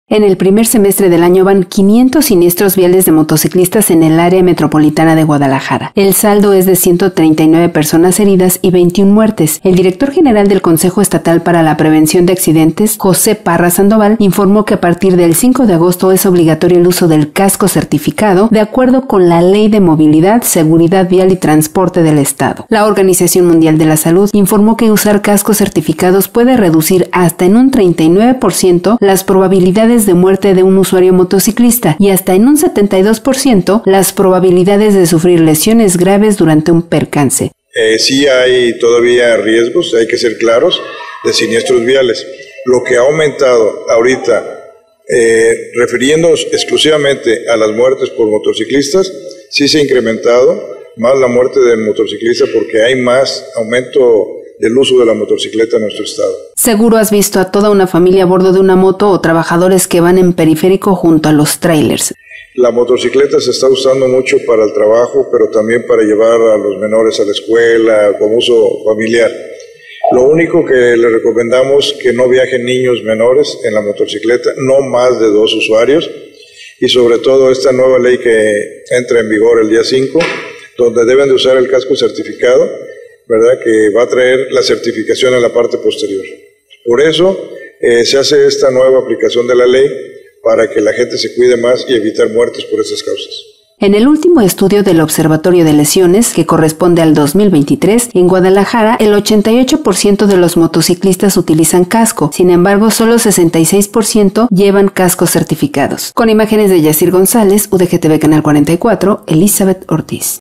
En el primer semestre del año van 500 siniestros viales de motociclistas en el área metropolitana de Guadalajara. El saldo es de 139 personas heridas y 21 muertes. El director general del Consejo Estatal para la Prevención de Accidentes, José Parra Sandoval, informó que a partir del 5 de agosto es obligatorio el uso del casco certificado de acuerdo con la Ley de Movilidad, Seguridad Vial y Transporte del Estado. La Organización Mundial de la Salud informó que usar cascos certificados puede reducir hasta en un 39% las probabilidades de muerte de un usuario motociclista y hasta en un 72% las probabilidades de sufrir lesiones graves durante un percance. Sí hay todavía riesgos, hay que ser claros, de siniestros viales. Lo que ha aumentado ahorita, refiriéndonos exclusivamente a las muertes por motociclistas, sí se ha incrementado más la muerte del motociclista porque hay más aumento del uso de la motocicleta en nuestro estado. Seguro has visto a toda una familia a bordo de una moto o trabajadores que van en periférico junto a los trailers. La motocicleta se está usando mucho para el trabajo, pero también para llevar a los menores a la escuela, como uso familiar. Lo único que le recomendamos es que no viajen niños menores en la motocicleta, no más de 2 usuarios, y sobre todo esta nueva ley que entra en vigor el día 5, donde deben de usar el casco certificado, ¿verdad? Que va a traer la certificación en la parte posterior. Por eso se hace esta nueva aplicación de la ley para que la gente se cuide más y evitar muertes por estas causas. En el último estudio del Observatorio de Lesiones, que corresponde al 2023, en Guadalajara el 88% de los motociclistas utilizan casco, sin embargo solo 66% llevan cascos certificados. Con imágenes de Yacir González, UDGTV Canal 44, Elizabeth Ortiz.